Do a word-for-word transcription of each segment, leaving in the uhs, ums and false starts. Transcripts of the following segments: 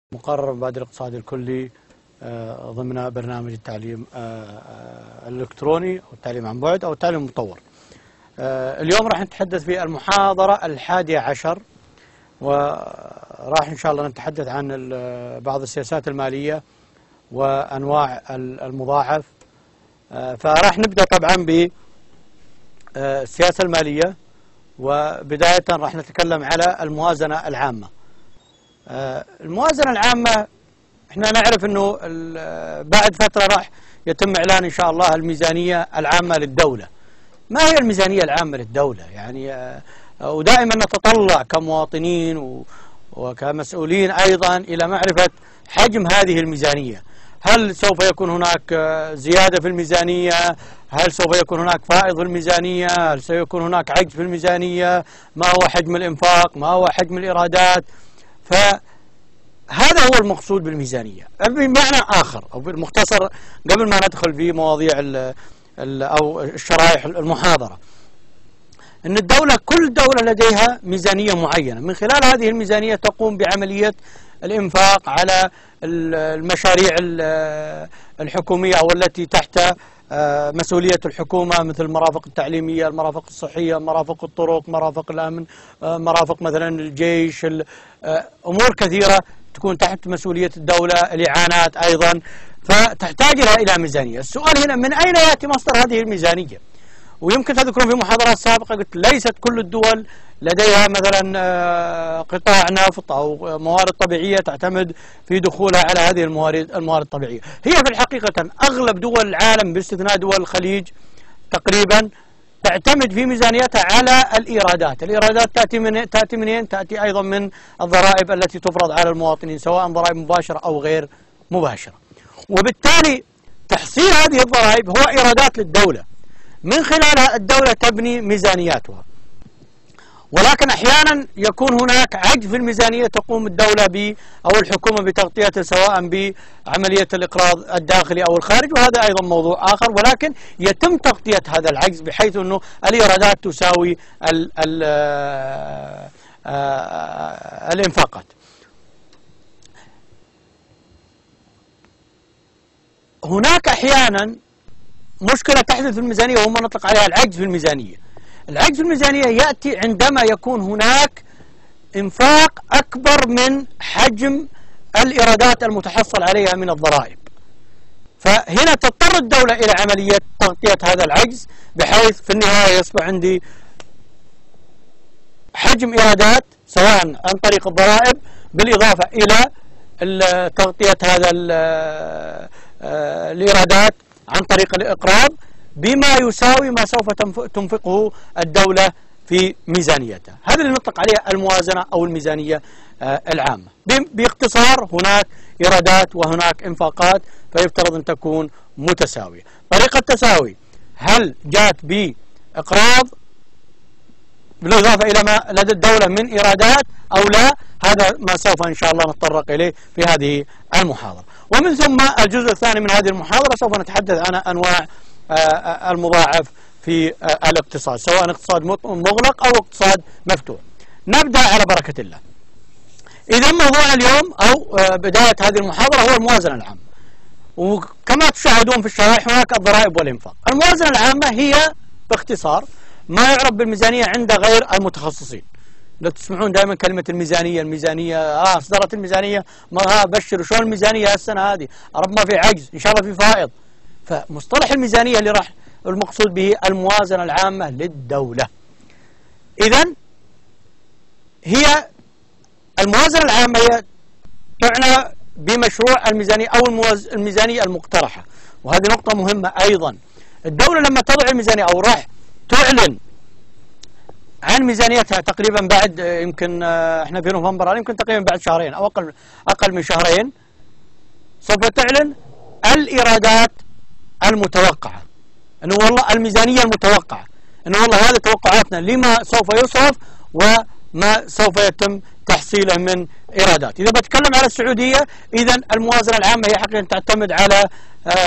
مقرر مبادئ الاقتصاد الكلي ضمن برنامج التعليم الإلكتروني أو التعليم عن بعد أو التعليم المطور. اليوم راح نتحدث في المحاضرة الحادية عشر، وراح إن شاء الله نتحدث عن بعض السياسات المالية وأنواع المضاعف. فراح نبدأ طبعا بالسياسة المالية، وبداية راح نتكلم على الموازنة العامة. الموازنة العامة احنا نعرف انه بعد فترة راح يتم اعلان ان شاء الله الميزانية العامة للدولة. ما هي الميزانية العامة للدولة؟ يعني ودائما نتطلع كمواطنين وكمسؤولين ايضا الى معرفة حجم هذه الميزانية. هل سوف يكون هناك زيادة في الميزانية؟ هل سوف يكون هناك فائض في الميزانية؟ هل سيكون هناك عجز في الميزانية؟ ما هو حجم الإنفاق؟ ما هو حجم الإيرادات؟ فهذا هو المقصود بالميزانية. بمعنى آخر أو بالمختصر قبل ما ندخل في مواضيع ال ال أو الشرائح المحاضرة، أن الدولة كل دولة لديها ميزانية معينة، من خلال هذه الميزانية تقوم بعملية الإنفاق على المشاريع الحكومية أو التي تحت مسؤولية الحكومة، مثل المرافق التعليمية، المرافق الصحية، مرافق الطرق، مرافق الأمن، مرافق مثلا الجيش، أمور كثيرة تكون تحت مسؤولية الدولة، الإعانات أيضا، فتحتاج إلى ميزانية. السؤال هنا من أين يأتي مصدر هذه الميزانية؟ ويمكن تذكرون في محاضرات سابقة قلت ليست كل الدول لديها مثلا قطاع نفط أو موارد طبيعية تعتمد في دخولها على هذه الموارد الموارد الطبيعية. هي في الحقيقة أغلب دول العالم باستثناء دول الخليج تقريبا تعتمد في ميزانيتها على الإيرادات. الإيرادات تأتي من تأتي منين؟ تأتي أيضا من الضرائب التي تفرض على المواطنين، سواء ضرائب مباشرة أو غير مباشرة. وبالتالي تحصيل هذه الضرائب هو إيرادات للدولة، من خلالها الدولة تبني ميزانياتها. ولكن أحيانا يكون هناك عجز في الميزانية تقوم الدولة ب أو الحكومة بتغطيته، سواء بعملية الإقراض الداخلي أو الخارجي، وهذا أيضا موضوع آخر، ولكن يتم تغطية هذا العجز بحيث أنه الإيرادات تساوي ال ال الإنفاقات. هناك أحيانا مشكلة تحدث في الميزانية وهم نطلق عليها العجز في الميزانية. العجز في الميزانية يأتي عندما يكون هناك إنفاق أكبر من حجم الإيرادات المتحصل عليها من الضرائب، فهنا تضطر الدولة إلى عملية تغطية هذا العجز، بحيث في النهاية يصبح عندي حجم إيرادات سواء عن طريق الضرائب بالإضافة إلى تغطية هذا الإيرادات عن طريق الإقراض بما يساوي ما سوف تنفقه الدولة في ميزانيتها. هذا اللي نطلق عليه الموازنة أو الميزانية العامة. باختصار هناك إيرادات وهناك إنفاقات، فيفترض أن تكون متساوية. طريقة التساوي هل جاءت بإقراض بالإضافة إلى ما لدى الدولة من إيرادات أو لا؟ هذا ما سوف إن شاء الله نتطرق إليه في هذه المحاضرة. ومن ثم الجزء الثاني من هذه المحاضرة سوف نتحدث عن أنواع المضاعف في الاقتصاد، سواء اقتصاد مغلق أو اقتصاد مفتوح. نبدأ على بركة الله. إذا موضوعنا اليوم أو بداية هذه المحاضرة هو الموازنة العامة، وكما تشاهدون في الشرائح هناك الضرائب والإنفاق. الموازنة العامة هي باختصار ما يعرف بالميزانية عند غير المتخصصين. لو تسمعون دائما كلمة الميزانية الميزانية آه أصدرت الميزانية، ما ها بشروا شلون الميزانية هالسنة هذه، رب ما في عجز، إن شاء الله في فائض. فمصطلح الميزانية اللي راح المقصود به الموازنة العامة للدولة. إذن هي الموازنة العامة هي تعنى بمشروع الميزانية أو الميزانية المقترحة، وهذه نقطة مهمة أيضا. الدولة لما تضع الميزانية أو راح تعلن عن ميزانيتها تقريبا بعد يمكن احنا في نوفمبر، يمكن تقريبا بعد شهرين أو أقل أقل من شهرين سوف تعلن الإيرادات المتوقعة، أنه والله الميزانية المتوقعة، أنه والله هذه توقعاتنا لما سوف يصرف وما سوف يتم تحصيله من إيرادات. إذا بتكلم على السعودية، إذا الموازنة العامة هي حقيقة تعتمد على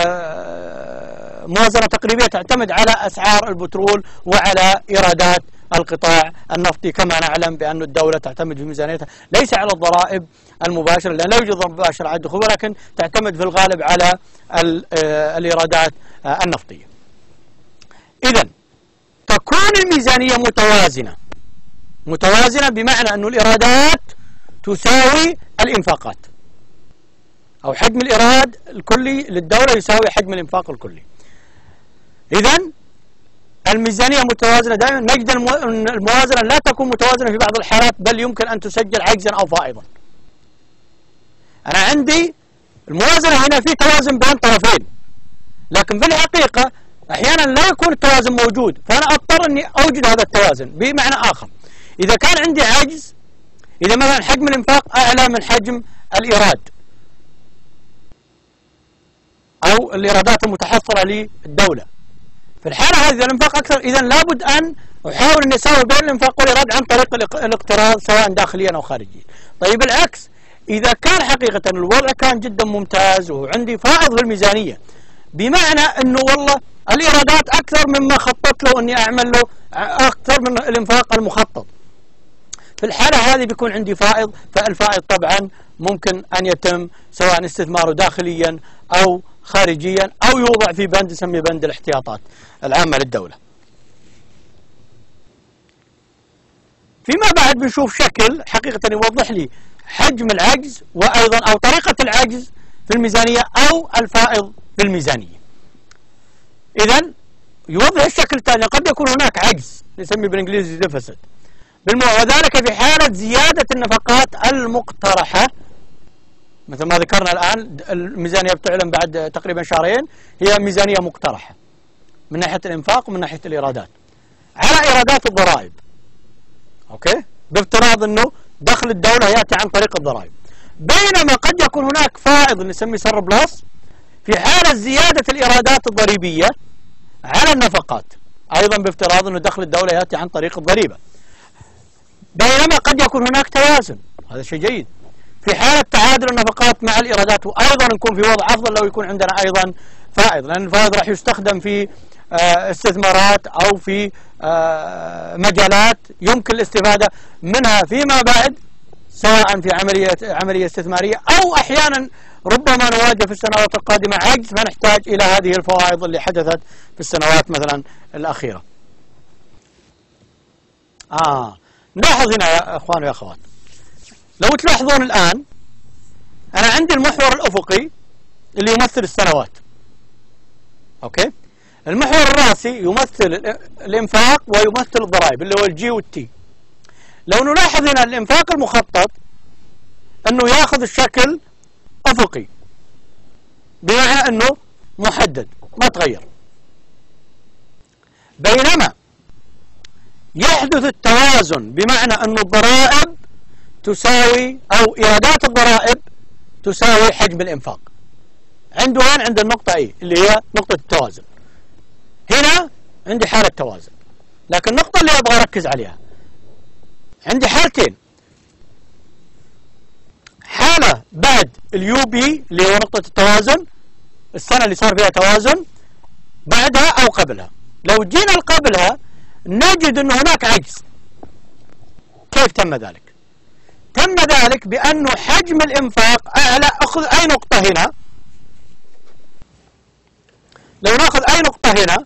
موازنة تقريبية تعتمد على أسعار البترول وعلى إيرادات القطاع النفطي، كما نعلم بأن الدولة تعتمد في ميزانيتها ليس على الضرائب المباشرة، لأن لا يوجد ضرائب مباشرة على الدخول، ولكن تعتمد في الغالب على الإيرادات النفطية. إذن تكون الميزانية متوازنة، متوازنة بمعنى أن الإيرادات تساوي الإنفاقات، أو حجم الإيراد الكلي للدولة يساوي حجم الإنفاق الكلي. إذن الميزانية متوازنة دائما. نجد الموازنة لا تكون متوازنة في بعض الحالات، بل يمكن أن تسجل عجزا أو فائضا. أنا عندي الموازنة هنا في توازن بين طرفين، لكن في الحقيقة أحيانا لا يكون التوازن موجود، فأنا أضطر أني أوجد هذا التوازن. بمعنى آخر، إذا كان عندي عجز، إذا مثلا حجم الإنفاق أعلى من حجم الإيراد أو الإيرادات المتحصلة للدولة، في الحالة هذه إذا الإنفاق أكثر، إذا لابد أن أحاول أن أساوي بين الإنفاق والإيراد عن طريق الاقتراض سواء داخليا أو خارجيا. طيب العكس، إذا كان حقيقة الوضع كان جدا ممتاز وعندي فائض في الميزانية، بمعنى أنه والله الإيرادات أكثر مما خطط له أني أعمل له، أكثر من الإنفاق المخطط، في الحالة هذه بيكون عندي فائض. فالفائض طبعا ممكن أن يتم سواء استثماره داخليا أو خارجيا، أو يوضع في بند يسميه بند الاحتياطات العامة للدولة. فيما بعد بنشوف شكل حقيقة يوضح لي حجم العجز، وأيضا أو طريقة العجز في الميزانية أو الفائض في الميزانية. إذن يوضح الشكل التالي: قد يكون هناك عجز نسميه بالإنجليزي ديفيسيت، وذلك في حالة زيادة النفقات المقترحة، مثل ما ذكرنا الآن الميزانية بتعلن بعد تقريبا شهرين، هي ميزانية مقترحة من ناحية الإنفاق ومن ناحية الإيرادات على إيرادات الضرائب، أوكي، بافتراض أنه دخل الدولة يأتي عن طريق الضرائب. بينما قد يكون هناك فائض نسميه سربلس في حالة زيادة الإيرادات الضريبية على النفقات، أيضا بافتراض أنه دخل الدولة يأتي عن طريق الضريبة. بينما قد يكون هناك توازن، هذا شيء جيد، في حالة تعادل النفقات مع الإيرادات، وأيضا نكون في وضع أفضل لو يكون عندنا أيضا فائض، لأن الفائض راح يستخدم في استثمارات أو في مجالات يمكن الاستفادة منها فيما بعد، سواء في عملية عملية استثمارية، أو أحيانا ربما نواجه في السنوات القادمة عجز فنحتاج إلى هذه الفوائض اللي حدثت في السنوات مثلا الأخيرة. آه نلاحظ هنا يا أخوان ويا أخوات، لو تلاحظون الآن أنا عندي المحور الأفقي اللي يمثل السنوات، أوكي، المحور الرأسي يمثل الإنفاق ويمثل الضرائب اللي هو الجي والتي. لو نلاحظ هنا الإنفاق المخطط أنه يأخذ الشكل أفقي، بمعنى أنه محدد ما تغير، بينما يحدث التوازن بمعنى أن الضرائب تساوي أو إيرادات الضرائب تساوي حجم الإنفاق. عنده وين؟ عند النقطة أي اللي هي نقطة التوازن. هنا عندي حالة توازن، لكن النقطة اللي أبغى أركز عليها عندي حالتين: حالة بعد اليو بي اللي هو نقطة التوازن، السنة اللي صار فيها توازن، بعدها أو قبلها. لو جينا قبلها نجد أن هناك عجز. كيف تم ذلك؟ تم ذلك بأنه حجم الإنفاق أعلى. أخذ أي نقطة هنا، لو نأخذ أي نقطة هنا،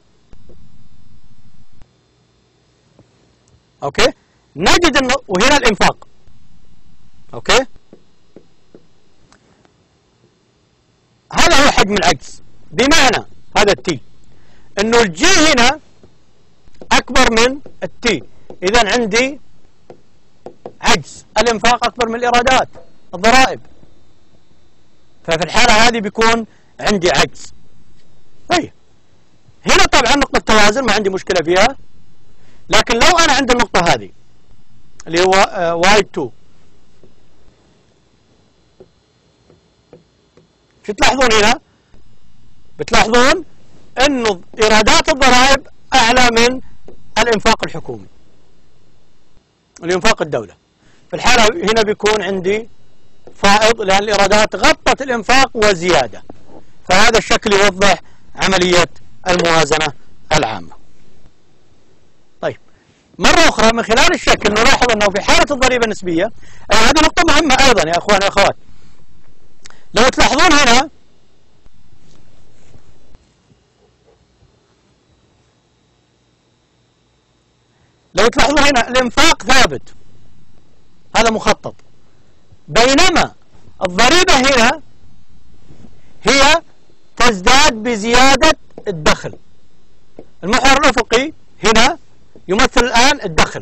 أوكي، نجد أنه وهنا الإنفاق، أوكي، هذا هو حجم العجز، بمعنى هذا التي أنه الجي هنا أكبر من التي، إذا عندي عجز. الإنفاق أكبر من الإيرادات الضرائب، ففي الحالة هذه بيكون عندي عجز. طيب هنا طبعا نقطة توازن ما عندي مشكلة فيها، لكن لو أنا عندي النقطة هذه اللي هو واي تو، شو تلاحظون هنا؟ بتلاحظون أنه إيرادات الضرائب أعلى من الإنفاق الحكومي، الإنفاق الدولة. في الحالة هنا بيكون عندي فائض، لأن الإيرادات غطت الإنفاق وزيادة. فهذا الشكل يوضح عملية الموازنة العامة. طيب مرة أخرى من خلال الشكل نلاحظ أنه في حالة الضريبة النسبية، هذه نقطة مهمة أيضا يا أخوان وأخوات. لو تلاحظون هنا لو تلاحظون هنا الإنفاق ثابت، هذا مخطط، بينما الضريبة هنا هي تزداد بزيادة الدخل. المحور الأفقي هنا يمثل الآن الدخل،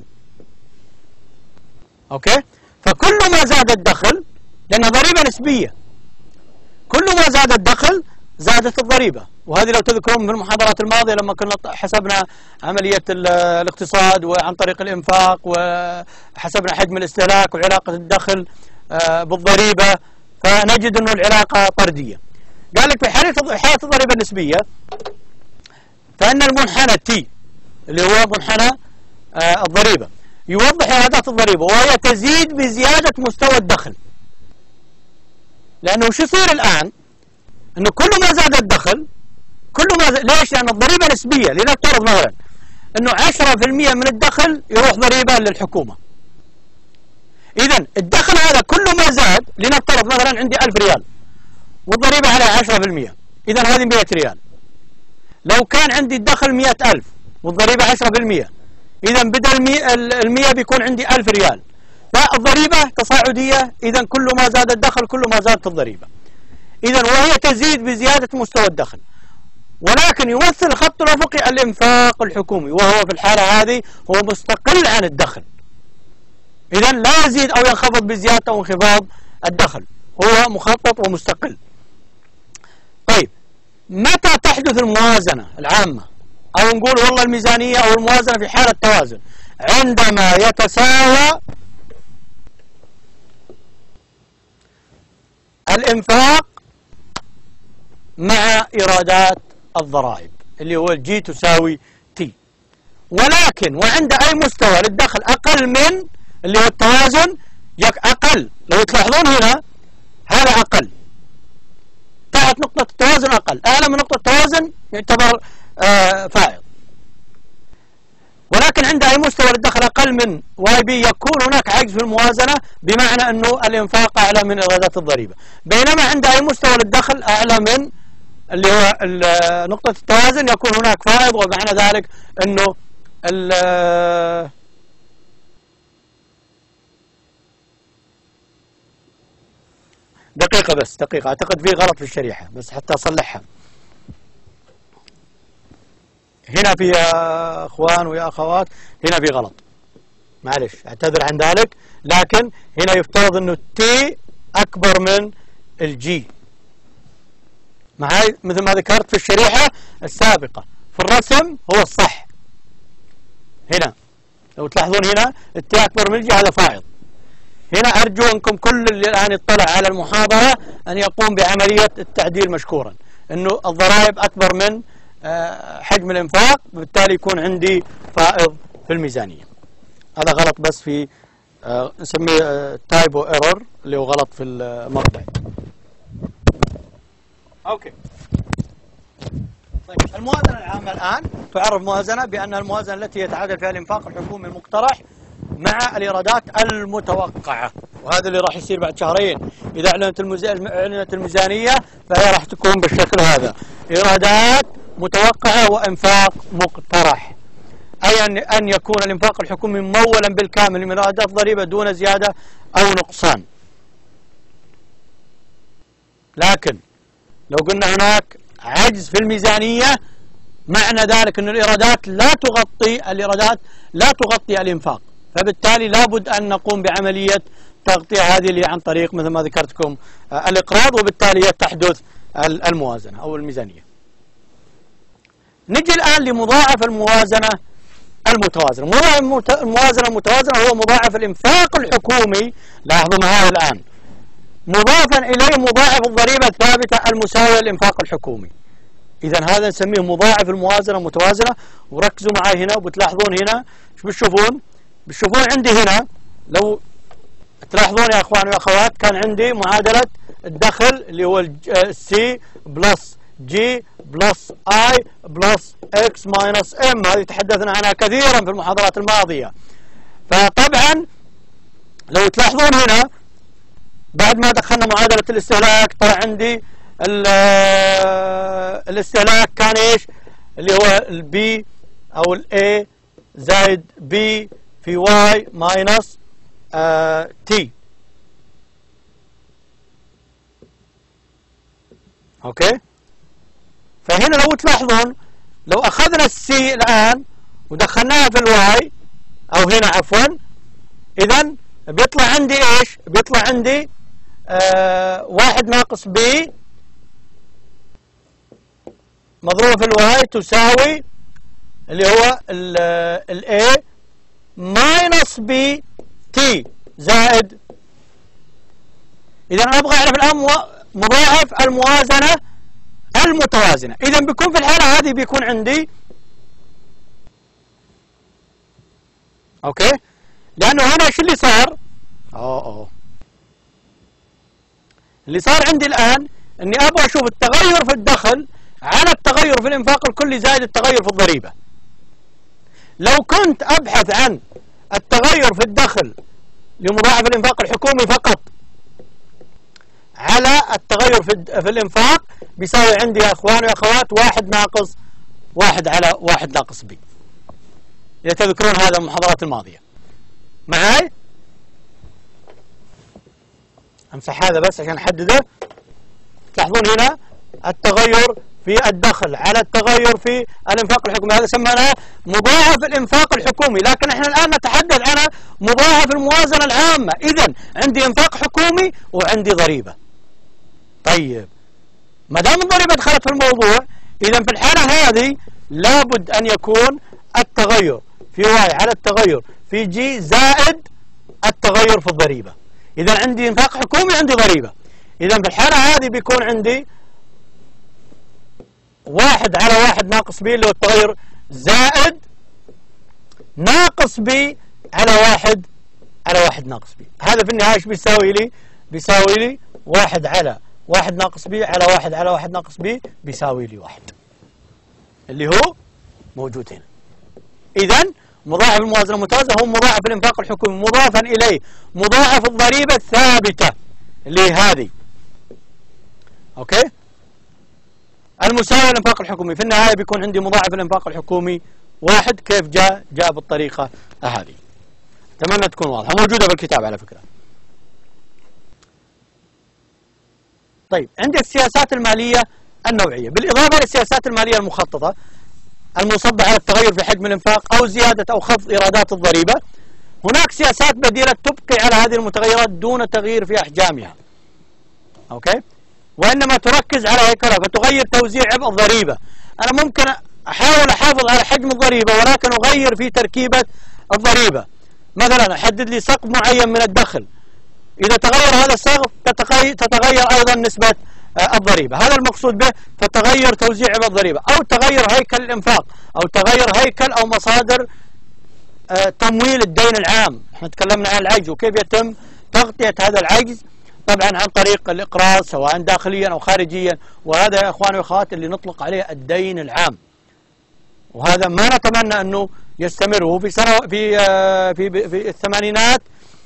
أوكي؟ فكل ما زاد الدخل، لأنها ضريبة نسبية، كل ما زاد الدخل زادت الضريبة. وهذه لو تذكرون في المحاضرات الماضية لما كنا حسبنا عملية الاقتصاد وعن طريق الإنفاق وحسبنا حجم الاستهلاك وعلاقة الدخل بالضريبة، فنجد أنه العلاقة طردية. قال لك في حالة الضريبة النسبية فإن المنحنى تي اللي هو منحنى الضريبة يوضح إيرادات الضريبة، وهي تزيد بزيادة مستوى الدخل. لأنه شو يصير الآن؟ أنه كل ما زاد الدخل، كل ما زاد، ليش؟ لأن الضريبة نسبية. لنفترض مثلا أنه عشرة بالمئة من الدخل يروح ضريبة للحكومة. إذن الدخل هذا كل ما زاد، لنفترض مثلا عندي ألف ريال والضريبة على عشرة بالمئة، إذن هذه مئة ريال. لو كان عندي الدخل مئة ألف والضريبة عشرة بالمئة، إذن بدل المئة بيكون عندي ألف ريال. فالضريبة تصاعدية، إذن كل ما زاد الدخل كل ما زادت الضريبة. إذن وهي تزيد بزيادة مستوى الدخل. ولكن يمثل الخط الأفقي الإنفاق الحكومي، وهو في الحالة هذه هو مستقل عن الدخل. إذن لا يزيد أو ينخفض بزيادة أو انخفاض الدخل، هو مخطط ومستقل. طيب، متى تحدث الموازنة العامة أو نقول والله الميزانية أو الموازنة في حالة توازن؟ عندما يتساوى الإنفاق مع إيرادات الضرائب اللي هو الجي تساوي تي. ولكن وعند أي مستوى للدخل أقل من اللي هو التوازن، أقل، لو تلاحظون هنا هذا أقل، تحت نقطة التوازن أقل، أعلى من نقطة التوازن يعتبر آه فائض. ولكن عند أي مستوى للدخل أقل من واي بي يكون هناك عجز في الموازنة، بمعنى أنه الإنفاق أعلى من إيرادات الضريبة. بينما عند أي مستوى للدخل أعلى من اللي هو نقطة التوازن يكون هناك فائض، ومعنى ذلك أنه دقيقة بس دقيقة، أعتقد في غلط في الشريحة بس حتى أصلحها. هنا في يا أخوان ويا أخوات هنا في غلط، معلش أعتذر عن ذلك. لكن هنا يفترض أنه التي أكبر من الجي، معي مثل ما ذكرت في الشريحة السابقة. في الرسم هو الصح. هنا لو تلاحظون هنا التي أكبر من الجي، هذا فائض. هنا أرجو أنكم كل اللي الآن يطلع على المحاضرة أن يقوم بعملية التعديل مشكورا، أنه الضرائب أكبر من حجم الإنفاق، بالتالي يكون عندي فائض في الميزانية. هذا غلط بس في نسميه تايبو ايرور اللي هو غلط في المربع. أوكي. طيب، الموازنة العامة الآن تعرف موازنة بأن الموازنة التي يتعادل فيها الإنفاق الحكومي المقترح مع الإيرادات المتوقعة، وهذا اللي راح يصير بعد شهرين. إذا أعلنت أعلنت الميزانية فهي راح تكون بالشكل هذا: إيرادات متوقعة وإنفاق مقترح، أي أن يكون الإنفاق الحكومي ممولا بالكامل من إيرادات الضريبة دون زيادة أو نقصان. لكن لو قلنا هناك عجز في الميزانية، معنى ذلك أن الإيرادات لا تغطي الإيرادات لا تغطي الإنفاق، فبالتالي لابد أن نقوم بعملية تغطية هذه اللي عن طريق مثل ما ذكرتكم الإقراض، وبالتالي تحدث الموازنة أو الميزانية. نجي الآن لمضاعف الموازنة المتوازنة. مضاعف الموازنة المتوازنة هو مضاعف الإنفاق الحكومي، لاحظوا معايا الآن، مضافا إليه مضاعف الضريبة الثابتة المساوية للإنفاق الحكومي. إذا هذا نسميه مضاعف الموازنة المتوازنة. وركزوا معي هنا وبتلاحظون هنا شو بتشوفون؟ بتشوفون عندي هنا لو تلاحظون يا أخوان ويا أخوات، كان عندي معادلة الدخل اللي هو السي بلس جي بلس اي بلس اكس ماينس ام. هذه تحدثنا عنها كثيرا في المحاضرات الماضية. فطبعا لو تلاحظون هنا بعد ما دخلنا معادلة الاستهلاك طلع عندي الاستهلاك كان ايش؟ اللي هو البي او الاي زائد بي في واي ماينس تي. اوكي. فهنا لو تلاحظون لو اخذنا السي الان ودخلناها في الواي او هنا عفوا، اذا بيطلع عندي ايش؟ بيطلع عندي آه واحد ناقص بي مضروبة في الواي تساوي اللي هو الاي ماينس بي تي زائد. اذا انا ابغى اعرف الان مضاعف الموازنة المتوازنة. اذا بيكون في الحالة هذه بيكون عندي اوكي، لانه هنا ايش اللي صار؟ اوه اوه اللي صار عندي الان اني ابغى اشوف التغير في الدخل على التغير في الانفاق الكلي زائد التغير في الضريبة. لو كنت ابحث عن التغير في الدخل لمضاعف الانفاق الحكومي فقط على التغير في, في الانفاق بيساوي عندي يا اخوان واخوات واحد ناقص واحد على واحد ناقص بي. اذا تذكرون هذا المحاضرات الماضية معاي. امسح هذا بس عشان احدده. تلاحظون هنا التغير في الدخل على التغير في الانفاق الحكومي، هذا سمعناه مضاعف الانفاق الحكومي، لكن احنا الان نتحدث عن مضاعف الموازنة العامة. اذا عندي انفاق حكومي وعندي ضريبة. طيب ما دام الضريبة دخلت في الموضوع، اذا في الحالة هذه لابد ان يكون التغير في واي على التغير في جي زائد التغير في الضريبة. اذا عندي انفاق حكومي عندي ضريبة، اذا في الحالة هذه بيكون عندي واحد على واحد ناقص بي اللي هو التغير زائد ناقص بي على واحد على واحد ناقص بي. هذا في النهاية ايش بيساوي لي؟ بيساوي لي واحد على واحد ناقص بي على واحد على واحد ناقص بي بيساوي لي واحد اللي هو موجود هنا. إذا مضاعف الموازنة المتوازنة هو مضاعف الإنفاق الحكومي مضافا إليه مضاعف الضريبة الثابتة اللي هي هذه. أوكي؟ المساوي للإنفاق الحكومي. في النهاية بيكون عندي مضاعف الإنفاق الحكومي واحد. كيف جاء؟ جاء بالطريقة هذه. أتمنى تكون واضحة، موجودة بالكتاب على فكرة. طيب عندي السياسات المالية النوعية بالإضافة للسياسات المالية المخططة المصبة على التغير في حجم الإنفاق أو زيادة أو خفض إيرادات الضريبة. هناك سياسات بديلة تبقي على هذه المتغيرات دون تغيير في أحجامها. أوكي؟ وإنما تركز على هيكلها فتغير توزيع عبء الضريبة. أنا ممكن أحاول أحافظ على حجم الضريبة ولكن أغير في تركيبة الضريبة. مثلا أحدد لي سقف معين من الدخل، إذا تغير هذا السقف تتغير أيضا نسبة الضريبة. هذا المقصود به فتغير توزيع عبء الضريبة، أو تغير هيكل الإنفاق، أو تغير هيكل أو مصادر تمويل الدين العام. احنا تكلمنا عن العجز وكيف يتم تغطية هذا العجز، طبعا عن طريق الإقراض سواء داخليا أو خارجيا، وهذا يا إخواني وأخواتي اللي نطلق عليه الدين العام. وهذا ما نتمنى أنه يستمر. وفي سنة في في في الثمانينات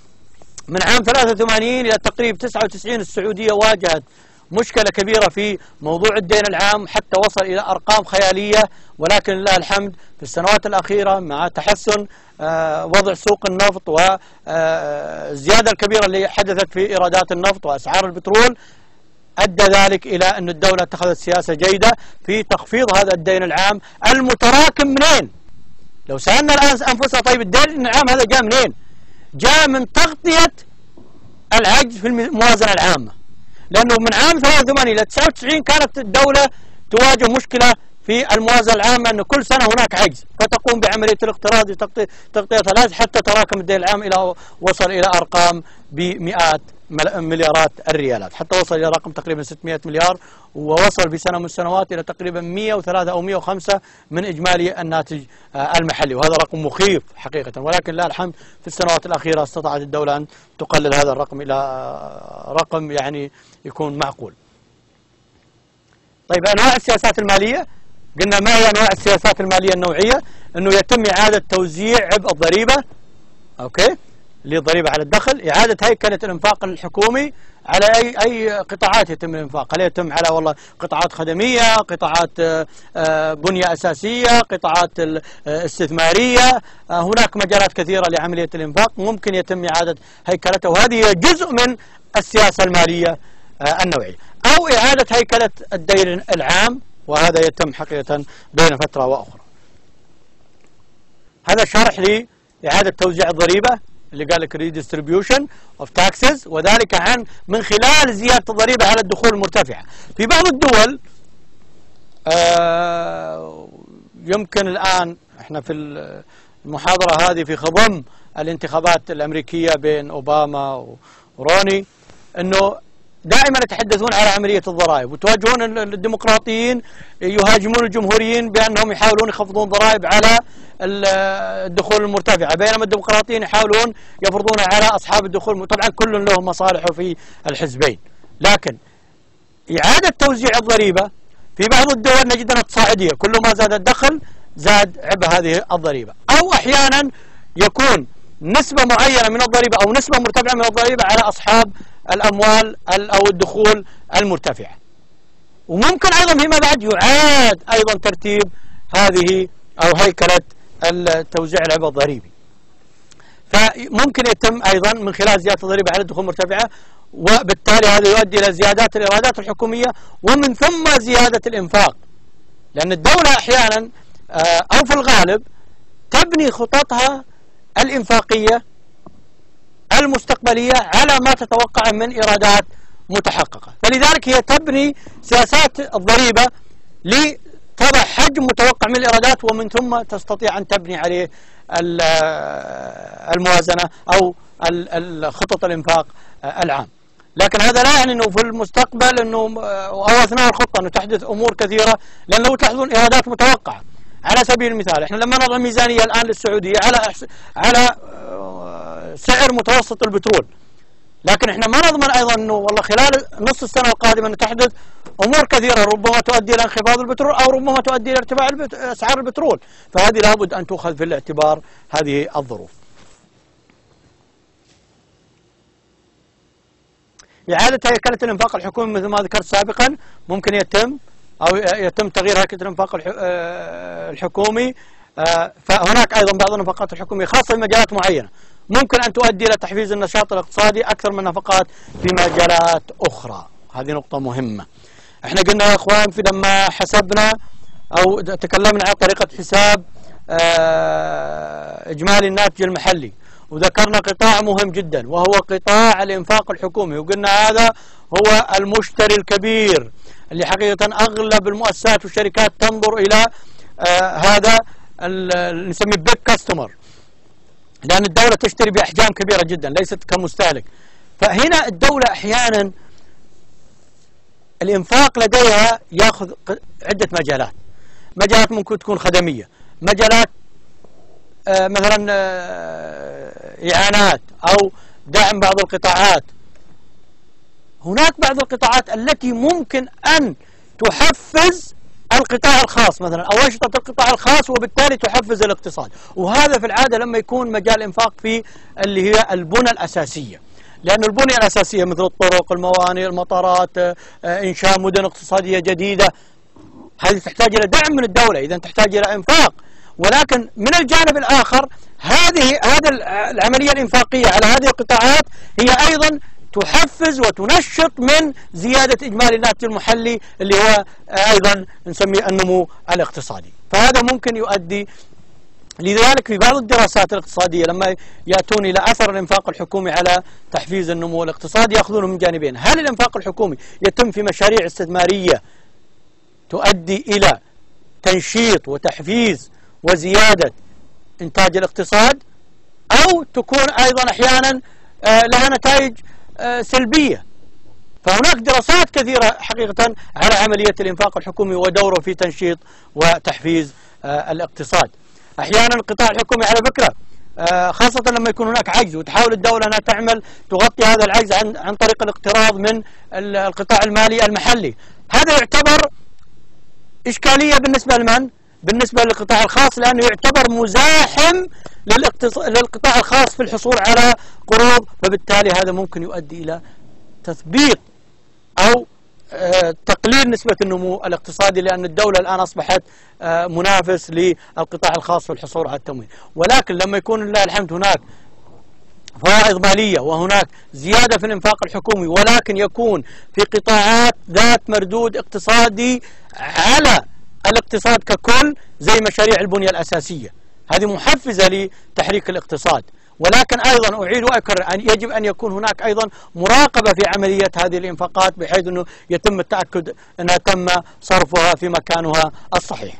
من عام ثلاثة وثمانين إلى تقريبا تسعة وتسعين السعودية واجهت مشكلة كبيرة في موضوع الدين العام حتى وصل إلى أرقام خيالية، ولكن لله الحمد في السنوات الأخيرة مع تحسن وضع سوق النفط والزيادة الكبيرة اللي حدثت في إيرادات النفط وأسعار البترول أدى ذلك إلى أن الدولة اتخذت سياسة جيدة في تخفيض هذا الدين العام المتراكم. منين؟ لو سألنا الآن أنفسنا طيب الدين العام هذا جاء منين؟ جاء من تغطية العجز في الموازنة العامة، لأنه من عام ثلاثة وثمانين إلى تسعة وتسعين كانت الدولة تواجه مشكلة في الموازنة العامة أن كل سنة هناك عجز، فتقوم بعملية الاقتراض لتغطية ثلاث حتى تراكم الدين العام إلى وصل إلى أرقام بمئات مليارات الريالات، حتى وصل إلى رقم تقريبا ستمئة مليار، ووصل في سنة من السنوات إلى تقريبا مئة وثلاثة أو مئة وخمسة من إجمالي الناتج المحلي، وهذا رقم مخيف حقيقة. ولكن لله الحمد في السنوات الأخيرة استطاعت الدولة أن تقلل هذا الرقم إلى رقم يعني يكون معقول. طيب أنواع السياسات المالية، قلنا ما هي أنواع السياسات المالية النوعية؟ أنه يتم إعادة توزيع عبء الضريبة، أوكي، اللي ضريبة على الدخل، إعادة هيكلة الإنفاق الحكومي على أي أي قطاعات يتم الإنفاق، هل يتم على والله قطاعات خدمية، قطاعات بنية أساسية، قطاعات استثمارية، هناك مجالات كثيرة لعملية الإنفاق ممكن يتم إعادة هيكلتها، وهذه جزء من السياسة المالية النوعية. أو إعادة هيكلة الدين العام، وهذا يتم حقيقة بين فترة وأخرى. هذا شرح لإعادة توزيع الضريبة اللي قال لك redistribution of taxes، وذلك عن من خلال زيادة الضريبة على الدخول المرتفعة. في بعض الدول آه يمكن الآن احنا في المحاضرة هذه في خضم الانتخابات الأمريكية بين أوباما وروني، انه دائما يتحدثون على عملية الضرائب، وتواجهون الديمقراطيين يهاجمون الجمهوريين بأنهم يحاولون يخفضون ضرائب على الدخول المرتفعة، بينما الديمقراطيين يحاولون يفرضونها على أصحاب الدخول. طبعا كل له مصالحه في الحزبين، لكن إعادة توزيع الضريبة في بعض الدول نجد أنها تصاعدية، كل ما زاد الدخل زاد عبء هذه الضريبة. أو أحيانا يكون نسبة معينة من الضريبة أو نسبة مرتفعة من الضريبة على أصحاب الأموال أو الدخول المرتفعة. وممكن أيضا فيما بعد يعاد أيضا ترتيب هذه أو هيكلة التوزيع العبء الضريبي، فممكن يتم أيضا من خلال زيادة الضريبة على الدخول المرتفعة، وبالتالي هذا يؤدي إلى زيادات الإيرادات الحكومية ومن ثم زيادة الإنفاق، لأن الدولة أحيانا أو في الغالب تبني خططها الإنفاقية المستقبلية على ما تتوقع من إيرادات متحققة، فلذلك هي تبني سياسات الضريبة لتضع حجم متوقع من الإيرادات ومن ثم تستطيع أن تبني عليه الموازنة أو خطط الإنفاق العام. لكن هذا لا يعني أنه في المستقبل أنه أو أثناء الخطة أنه تحدث أمور كثيرة، لأن لو تحدثون إيرادات متوقعة. على سبيل المثال احنا لما نضع ميزانية الآن للسعودية على على سعر متوسط البترول، لكن احنا ما نضمن ايضا انه والله خلال نصف السنة القادمة انه تحدث امور كثيرة ربما تؤدي الى انخفاض البترول او ربما تؤدي الى ارتفاع اسعار البترول، فهذه لابد ان تؤخذ في الاعتبار هذه الظروف. إعادة هيكلة الإنفاق الحكومي مثل ما ذكرت سابقا ممكن يتم أو يتم تغيير هيكلة الإنفاق الحكومي، فهناك أيضا بعض النفقات الحكومية خاصة في مجالات معينة ممكن أن تؤدي إلى تحفيز النشاط الاقتصادي أكثر من نفقات في مجالات أخرى. هذه نقطة مهمة. احنا قلنا يا إخوان في لما حسبنا أو تكلمنا عن طريقة حساب إجمالي الناتج المحلي، وذكرنا قطاع مهم جدا وهو قطاع الإنفاق الحكومي، وقلنا هذا هو المشتري الكبير اللي حقيقة أغلب المؤسسات والشركات تنظر إلى آه هذا اللي نسميه بيك كاستمر، لأن الدولة تشتري بأحجام كبيرة جدا ليست كمستهلك. فهنا الدولة أحيانا الإنفاق لديها يأخذ عدة مجالات، مجالات ممكن تكون خدمية، مجالات آه مثلا آه إعانات أو دعم بعض القطاعات. هناك بعض القطاعات التي ممكن أن تحفز القطاع الخاص مثلا أو أنشطة القطاع الخاص وبالتالي تحفز الاقتصاد، وهذا في العادة لما يكون مجال إنفاق في اللي هي البنى الأساسية، لأن البنية الأساسية مثل الطرق، الموانئ، المطارات، إنشاء مدن اقتصادية جديدة، هذه تحتاج إلى دعم من الدولة، إذا تحتاج إلى إنفاق. ولكن من الجانب الآخر هذه هذه العملية الإنفاقية على هذه القطاعات هي أيضا تحفز وتنشط من زيادة إجمالي الناتج المحلي اللي هو أيضا نسميه النمو الاقتصادي، فهذا ممكن يؤدي. لذلك في بعض الدراسات الاقتصادية لما يأتون إلى أثر الإنفاق الحكومي على تحفيز النمو الاقتصادي يأخذونه من جانبين: هل الإنفاق الحكومي يتم في مشاريع استثمارية تؤدي إلى تنشيط وتحفيز وزيادة إنتاج الاقتصاد، أو تكون أيضا أحيانا لها نتائج سلبية؟ فهناك دراسات كثيرة حقيقة على عملية الإنفاق الحكومي ودوره في تنشيط وتحفيز الاقتصاد. أحيانا القطاع الحكومي على فكرة خاصة لما يكون هناك عجز وتحاول الدولة أنها تعمل تغطي هذا العجز عن عن طريق الاقتراض من القطاع المالي المحلي، هذا يعتبر إشكالية بالنسبة لمن؟ بالنسبة للقطاع الخاص، لأنه يعتبر مزاحم للقطاع الخاص في الحصول على قروض، وبالتالي هذا ممكن يؤدي إلى تثبيط أو تقليل نسبة النمو الاقتصادي، لأن الدولة الآن أصبحت منافس للقطاع الخاص في الحصول على التمويل. ولكن لما يكون لله الحمد هناك فوائد مالية وهناك زيادة في الإنفاق الحكومي، ولكن يكون في قطاعات ذات مردود اقتصادي على الاقتصاد ككل زي مشاريع البنية الأساسية، هذه محفزة لتحريك الاقتصاد. ولكن أيضا أعيد وأكرر أن يجب أن يكون هناك أيضا مراقبة في عملية هذه الإنفاقات، بحيث أنه يتم التأكد أنها تم صرفها في مكانها الصحيح.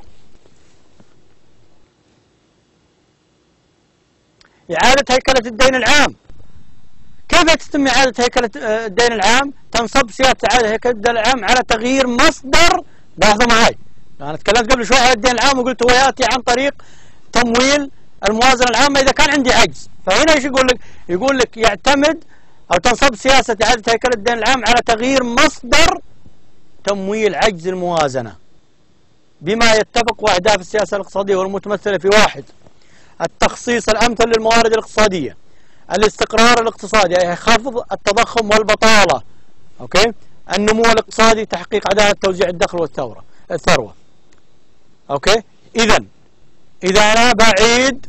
إعادة هيكلة الدين العام. كيف تتم إعادة هيكلة الدين العام؟ تنصب سياسة إعادة هيكلة الدين العام على تغيير مصدر. لاحظوا معي، أنا تكلمت قبل شوي على الدين العام وقلت هو يأتي عن طريق تمويل الموازنة العامة إذا كان عندي عجز. فهنا ايش يقول لك؟ يقول لك يعتمد أو تنصب سياسة إعادة هيكلة الدين العام على تغيير مصدر تمويل عجز الموازنة بما يتفق أهداف السياسة الاقتصادية والمتمثلة في واحد: التخصيص الأمثل للموارد الاقتصادية، الاستقرار الاقتصادي أي خفض التضخم والبطالة، أوكي؟ النمو الاقتصادي، تحقيق عدالة توزيع الدخل والثورة الثروة. أوكي؟ إذا إذا أنا بعيد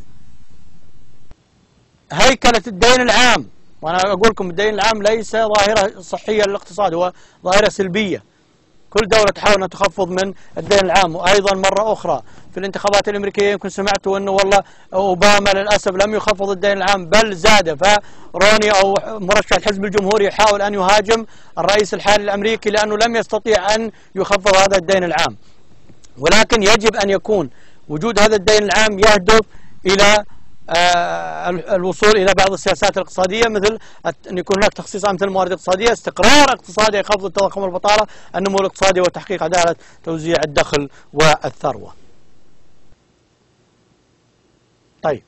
هيكلة الدين العام، وأنا أقول لكم الدين العام ليس ظاهرة صحية للاقتصاد، هو ظاهرة سلبية. كل دولة تحاول أن تخفض من الدين العام. وأيضا مرة أخرى في الانتخابات الأمريكية يمكن سمعتوا أنه والله أوباما للأسف لم يخفض الدين العام بل زاد، فروني أو مرشح الحزب الجمهوري يحاول أن يهاجم الرئيس الحالي الأمريكي لأنه لم يستطيع أن يخفض هذا الدين العام. ولكن يجب أن يكون وجود هذا الدين العام يهدف إلى الوصول إلى بعض السياسات الاقتصادية، مثل أن يكون هناك تخصيص أمثل الموارد الاقتصادية، استقرار اقتصادي، خفض التضخم والبطالة، النمو الاقتصادي، وتحقيق عدالة توزيع الدخل والثروة. طيب،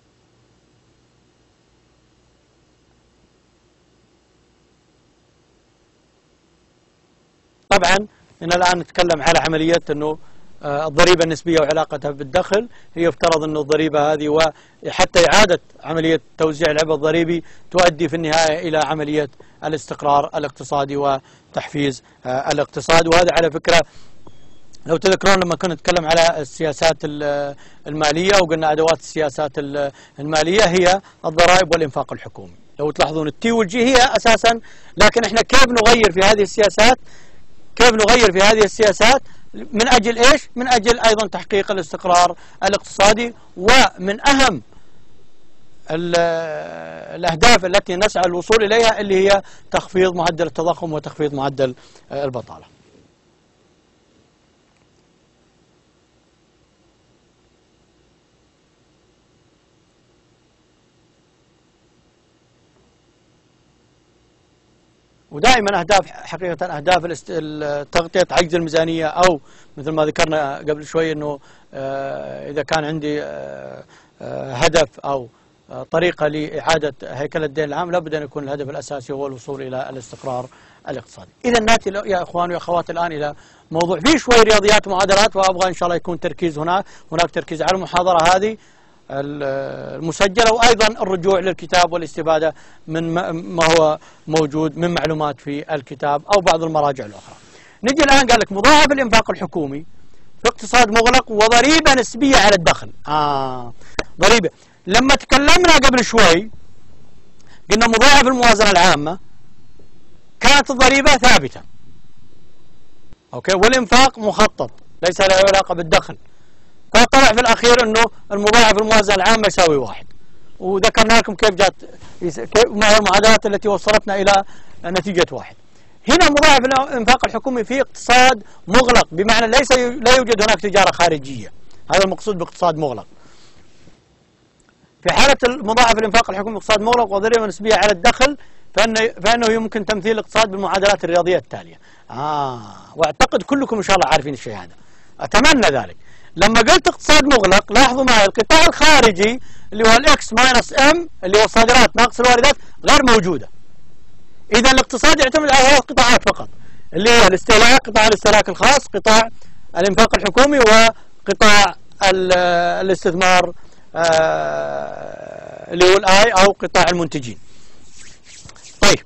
طبعا إن الآن نتكلم على عملية أنه الضريبة النسبية وعلاقتها بالدخل. هي يفترض أن الضريبة هذه وحتى إعادة عملية توزيع العبء الضريبي تؤدي في النهاية إلى عملية الاستقرار الاقتصادي وتحفيز الاقتصاد. وهذا على فكرة لو تذكرون لما كنا نتكلم على السياسات المالية وقلنا أدوات السياسات المالية هي الضرائب والإنفاق الحكومي. لو تلاحظون التي والجي هي أساسا، لكن إحنا كيف نغير في هذه السياسات؟ كيف نغير في هذه السياسات؟ من أجل إيش؟ من أجل أيضا تحقيق الاستقرار الاقتصادي. ومن أهم الأهداف التي نسعى الوصول إليها اللي هي تخفيض معدل التضخم وتخفيض معدل البطالة. ودائما أهداف حقيقة أهداف تغطية عجز الميزانية، أو مثل ما ذكرنا قبل شوي أنه إذا كان عندي هدف أو طريقة لإعادة هيكلة الدين العام لابد أن يكون الهدف الأساسي هو الوصول إلى الاستقرار الاقتصادي. إذا نأتي يا إخواني وأخواتي الآن إلى موضوع فيه شوي رياضيات ومعادلات، وأبغى إن شاء الله يكون تركيز هنا هناك تركيز على المحاضرة هذه المسجلة، وأيضا الرجوع للكتاب والاستفادة من ما هو موجود من معلومات في الكتاب أو بعض المراجع الأخرى. نجي الآن قال لك مضاعف الإنفاق الحكومي في اقتصاد مغلق وضريبة نسبية على الدخل. آه ضريبة. لما تكلمنا قبل شوي قلنا مضاعف الموازنة العامة كانت الضريبة ثابتة، أوكي، والإنفاق مخطط ليس له علاقة بالدخل. فطلع في الأخير أنه المضاعف الموازنة العامة يساوي واحد، وذكرنا لكم كيف جات ما هي المعادلات التي وصلتنا إلى نتيجة واحد. هنا مضاعف الإنفاق الحكومي في اقتصاد مغلق، بمعنى ليس لا يوجد هناك تجارة خارجية، هذا المقصود باقتصاد مغلق. في حالة مضاعف الإنفاق الحكومي اقتصاد مغلق وضريبة نسبية على الدخل فإنه, فإنه يمكن تمثيل الاقتصاد بالمعادلات الرياضية التالية. آه وأعتقد كلكم إن شاء الله عارفين الشيء هذا، أتمنى ذلك. لما قلت اقتصاد مغلق لاحظوا معي القطاع الخارجي اللي هو الاكس ماينس ام اللي هو الصادرات ناقص الواردات غير موجودة. إذا الاقتصاد يعتمد على ثلاث قطاعات فقط اللي هي الاستهلاك، قطاع الاستهلاك الخاص، قطاع الإنفاق الحكومي وقطاع الاستثمار اللي هو الآي أو قطاع المنتجين. طيب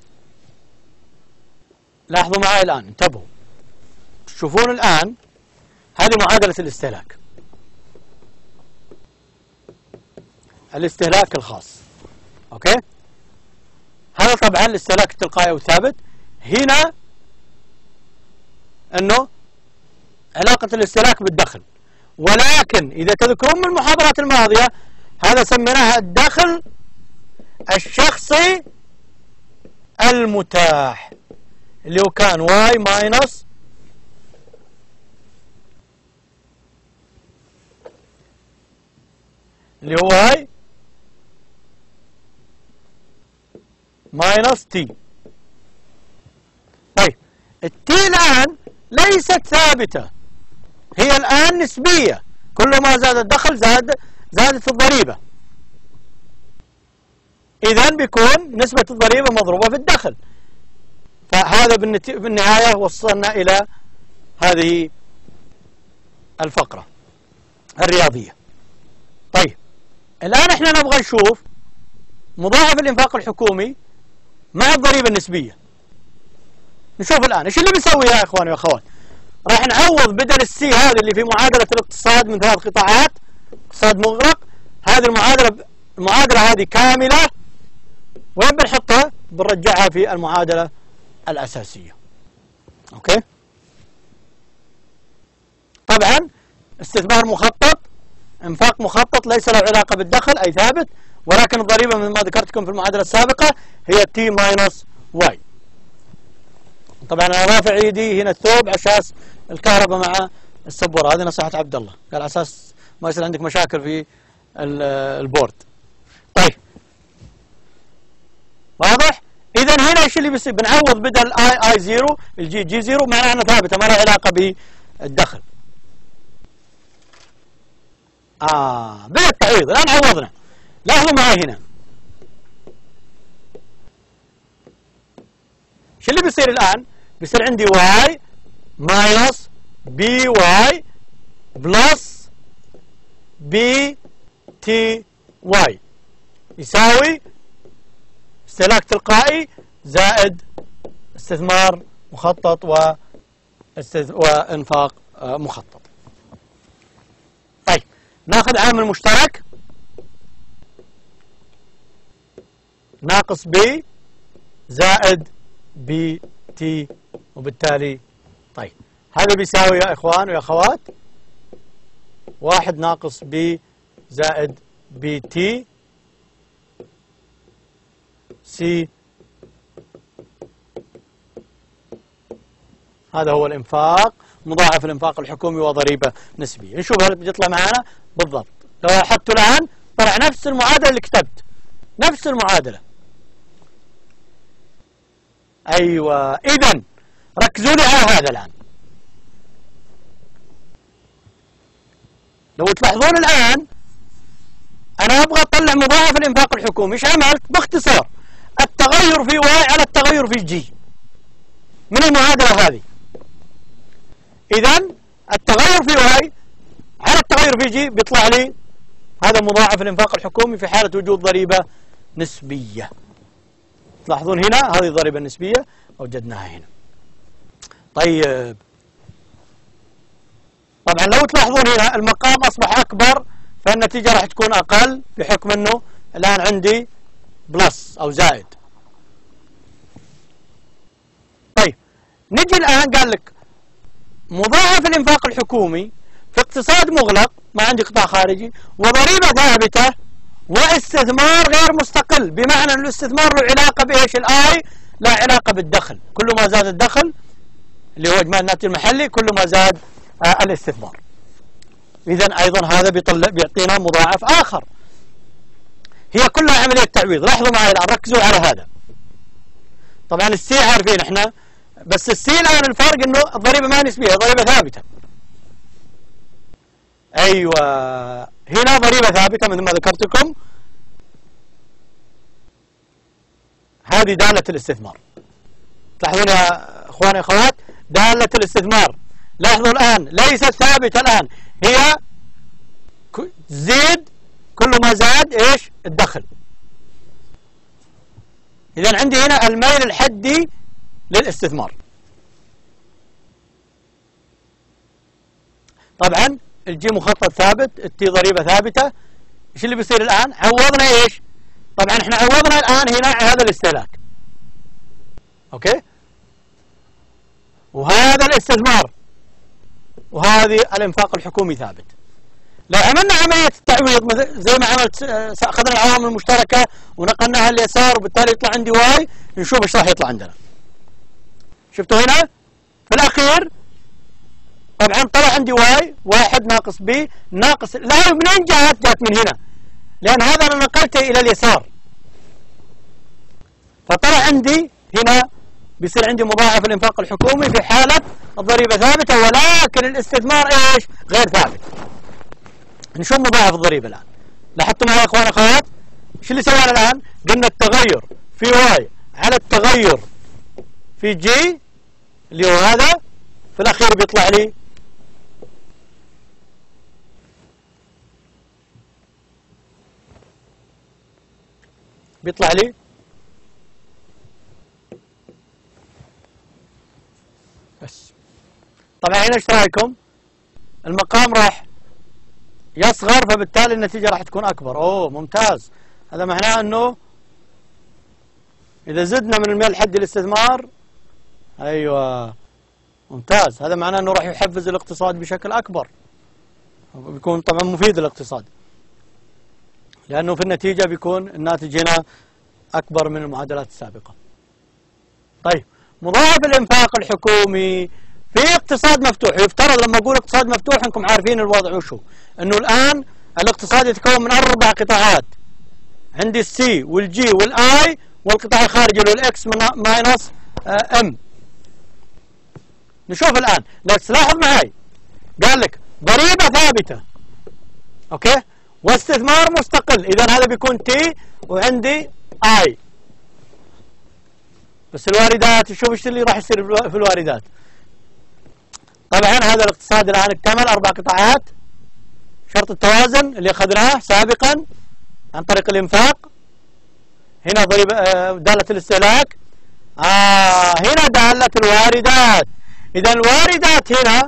لاحظوا معي الآن، انتبهوا تشوفون الآن هذه معادلة الاستهلاك، الاستهلاك الخاص. أوكي، هذا طبعا الاستهلاك التلقائي أو الثابت. هنا أنه علاقة الاستهلاك بالدخل، ولكن إذا تذكرون من المحاضرات الماضية هذا سميناها الدخل الشخصي المتاح، اللي هو كان واي ماينس اللي هو واي ماينس تي. طيب التي الآن ليست ثابتة، هي الآن نسبية، كلما زاد الدخل زاد زادت الضريبة، إذن بيكون نسبة الضريبة مضروبة في الدخل. فهذا بالنهاية وصلنا إلى هذه الفقرة الرياضية. طيب الآن احنا نبغى نشوف مضاعف الإنفاق الحكومي مع الضريبة النسبية. نشوف الآن ايش اللي بيسوي يا إخواني وأخوات. راح نعوض بدل السي هذه اللي في معادلة الاقتصاد من ثلاث قطاعات، اقتصاد مغرق، هذه المعادلة المعادلة هذه كاملة، وين بنحطها؟ بنرجعها في المعادلة الأساسية. أوكي، طبعا استثمار مخطط، انفاق مخطط ليس له علاقة بالدخل أي ثابت، ولكن الضريبة مثل ما ذكرتكم في المعادلة السابقة هي تي ماينس واي. طبعا انا رافع ايدي هنا الثوب عشان الكهرباء مع السبوره، هذه نصيحه عبد الله، قال على اساس ما يصير عندك مشاكل في البورد. طيب واضح؟ اذا هنا ايش اللي بيصير؟ بنعوض بدل اي اي زيرو الجي جي زيرو، معناها انها ثابته ما لها علاقه بالدخل. اه بالتعويض الان عوضنا. لاحظوا معي هنا ايش اللي بيصير الان؟ بيصير عندي واي ماينس بي واي بلس بي تي واي يساوي استهلاك تلقائي زائد استثمار مخطط وانفاق مخطط. طيب ناخذ عامل مشترك ناقص بي زائد بي تي، وبالتالي طيب هذا بيساوي يا اخوان ويا اخوات واحد ناقص بي زائد بي تي سي. هذا هو الانفاق مضاعف الانفاق الحكومي وضريبة نسبية. نشوف هل بيطلع معنا بالضبط. لو لاحظتوا الان طلع نفس المعادلة اللي كتبت، نفس المعادلة. أيوة، إذن ركزوا لي على هذا الآن. لو تلاحظون الآن أنا أبغى أطلع مضاعف الإنفاق الحكومي، إيش عملت؟ باختصار التغير في واي على التغير في جي من المعادلة هذه. إذن التغير في واي على التغير في جي بيطلع لي هذا مضاعف الإنفاق الحكومي في حالة وجود ضريبة نسبية. تلاحظون هنا هذه الضريبة النسبية وجدناها هنا. طيب طبعا لو تلاحظون هنا المقام أصبح أكبر فالنتيجة راح تكون أقل بحكم أنه الآن عندي بلس أو زائد. طيب نجي الآن قال لك مضاعف الإنفاق الحكومي في اقتصاد مغلق ما عندي قطاع خارجي وضريبة ثابتة واستثمار غير مستقل، بمعنى أن الاستثمار له علاقة بإيش؟ الآي لا علاقة بالدخل، كل ما زاد الدخل اللي هو إجمالي الناتج المحلي كل ما زاد آه الاستثمار. إذن أيضا هذا بيطلع بيعطينا مضاعف آخر. هي كلها عملية تعويض. لاحظوا معي الآن، ركزوا على هذا. طبعا السي عارفين احنا، بس السي الآن الفرق إنه الضريبة ما نسبية، ضريبة ثابتة. أيوة هنا ضريبة ثابتة مثل ما ذكرت لكم. هذه دالة الاستثمار. تلاحظون يا اخواني اخوات دالة الاستثمار، لاحظوا الآن ليست ثابتة الآن، هي تزيد كل ما زاد إيش الدخل. إذا عندي هنا الميل الحدي للاستثمار. طبعا الجي مخطط ثابت، التي ضريبة ثابتة. ايش اللي بيصير الآن؟ عوضنا ايش؟ طبعا احنا عوضنا الآن هنا هذا الاستهلاك، اوكي، وهذا الاستثمار، وهذه الانفاق الحكومي ثابت. لو عملنا عملية التعويض زي ما عملت، اخذنا العوامل المشتركة ونقلناها اليسار وبالتالي يطلع عندي واي، نشوف ايش راح يطلع عندنا. شفتوا هنا في الأخير طبعا طلع عندي واي واحد ناقص بي ناقص، لا منين جاءت؟ جاءت من هنا، لأن هذا أنا نقلته إلى اليسار، فطلع عندي هنا بيصير عندي مضاعف الإنفاق الحكومي في حالة الضريبة ثابتة، ولكن الاستثمار إيش؟ غير ثابت. نشوف مضاعف الضريبة الآن. لاحظتوا معي يا إخوان أخوات؟ إيش اللي سوينا الآن؟ قلنا التغير في واي على التغير في جي اللي هو هذا، في الأخير بيطلع لي بيطلع لي بس. طبعا هنا ايش رايكم؟ المقام راح يصغر، فبالتالي النتيجة راح تكون أكبر. أوه ممتاز، هذا معناه أنه إذا زدنا من الميل الحدي للاستثمار، أيوة ممتاز، هذا معناه أنه راح يحفز الاقتصاد بشكل أكبر، بيكون طبعا مفيد للاقتصاد، لأنه في النتيجة بيكون الناتج هنا أكبر من المعادلات السابقة. طيب مضاعف الإنفاق الحكومي في اقتصاد مفتوح. يفترض لما أقول اقتصاد مفتوح أنكم عارفين الوضع وشو، أنه الآن الاقتصاد يتكون من أربع قطاعات، عندي السي والجي والآي والقطاع الخارجي اللي هو الإكس ماينس إم. نشوف الآن، بس لاحظ معي قال لك ضريبة ثابتة، أوكي، واستثمار مستقل، إذا هذا بيكون تي وعندي آي. بس الواردات، شوف ايش اللي راح يصير في الواردات. طبعا هذا الاقتصاد الآن اكتمل أربع قطاعات، شرط التوازن اللي أخذناه سابقا عن طريق الإنفاق، هنا ضريبة دالة الاستهلاك، آه هنا دالة الواردات. إذا الواردات هنا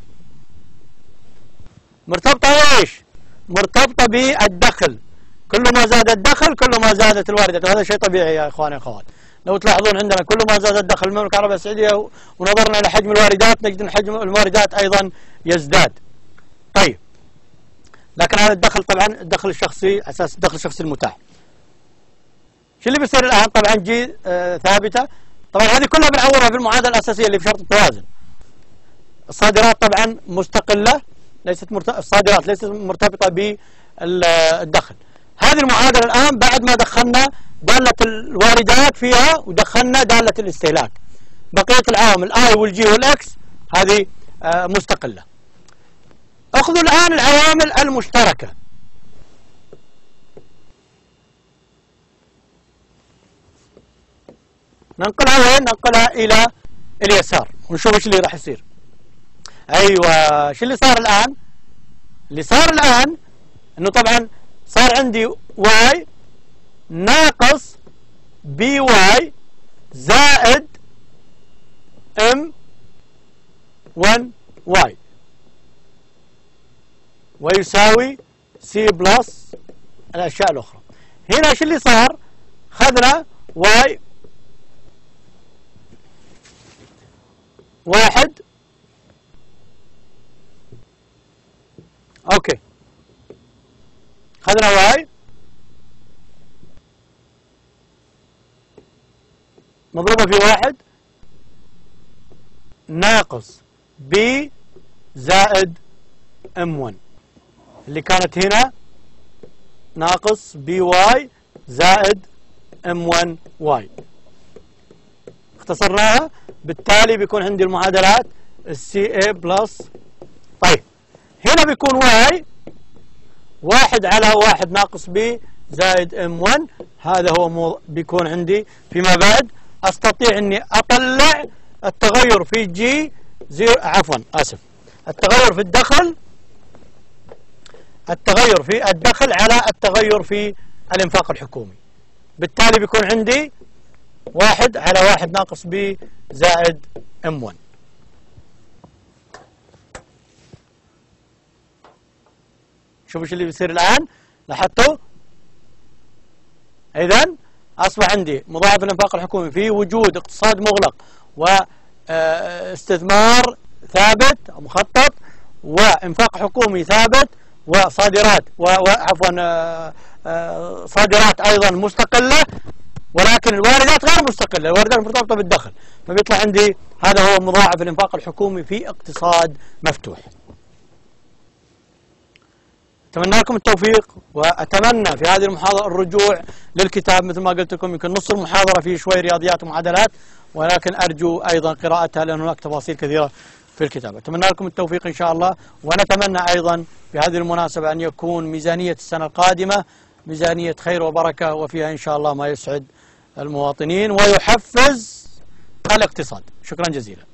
مرتبطة ايش؟ مرتبطة بالدخل، كل ما زاد الدخل كل ما زادت الواردات، وهذا شيء طبيعي يا إخواني أخوات. لو تلاحظون عندنا كل ما زاد الدخل من المملكة العربية السعودية ونظرنا إلى حجم الواردات نجد أن حجم الواردات أيضا يزداد. طيب لكن هذا الدخل طبعا الدخل الشخصي، أساس الدخل الشخصي المتاح. شو اللي بيصير الآن؟ طبعا جي آه ثابتة، طبعا هذه كلها بنعورها في المعادلة الأساسية اللي في شرط التوازن. الصادرات طبعا مستقلة، ليست مرت... الصادرات ليست مرتبطة بالدخل. هذه المعادلة الآن بعد ما دخلنا دالة الواردات فيها ودخلنا دالة الاستهلاك، بقية العوامل الآي والجي والإكس هذه آه مستقلة. أخذوا الآن العوامل المشتركة. ننقلها وين؟ ننقلها إلى اليسار ونشوف ايش اللي راح يصير. أيوة، شو اللي صار الآن؟ اللي صار الآن إنه طبعا صار عندي واي ناقص بي واي زائد ام واحد واي ويساوي سي بلس الأشياء الأخرى. هنا شو اللي صار؟ خذنا واي واحد، اوكي، خذنا واي مضروبة في واحد ناقص بي زائد ام واحد اللي كانت هنا ناقص بي واي زائد ام واحد واي، اختصرناها، بالتالي بيكون عندي المعادلات السي اي بلس. طيب هنا بيكون واي واحد على واحد ناقص بي زائد ام واحد، هذا هو مو... بيكون عندي فيما بعد استطيع اني اطلع التغير في جي زيرو عفوا آسف التغير في الدخل التغير في الدخل على التغير في الإنفاق الحكومي. بالتالي بيكون عندي واحد على واحد ناقص ب زائد ام واحد. شوفوا ايش اللي بيصير الآن، لاحظتوا؟ إذن أصبح عندي مضاعف الإنفاق الحكومي في وجود اقتصاد مغلق واستثمار ثابت مخطط وإنفاق حكومي ثابت وصادرات وعفوا صادرات أيضا مستقلة، ولكن الواردات غير مستقلة، الواردات مرتبطة بالدخل، فبيطلع عندي هذا هو مضاعف الإنفاق الحكومي في اقتصاد مفتوح. أتمنى لكم التوفيق، وأتمنى في هذه المحاضرة الرجوع للكتاب مثل ما قلت لكم. يمكن نص المحاضرة فيه شوي رياضيات ومعادلات، ولكن أرجو أيضا قراءتها لأن هناك تفاصيل كثيرة في الكتاب. أتمنى لكم التوفيق إن شاء الله، ونتمنى أيضا بهذه المناسبة أن يكون ميزانية السنة القادمة ميزانية خير وبركة، وفيها إن شاء الله ما يسعد المواطنين ويحفز الاقتصاد. شكرا جزيلا.